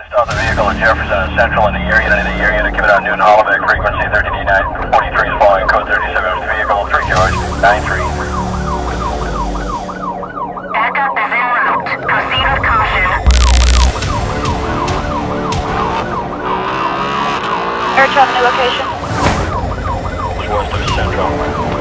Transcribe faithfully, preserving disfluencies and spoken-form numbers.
Stop the vehicle at Jefferson Central in the air unit. In the air unit, give it on Newton Holloway, frequency thirteen E nine forty-three is following, code thirty-seven with vehicle, three George, nine three. Backup is en route. Proceed with caution. Air traffic new location. West of Central.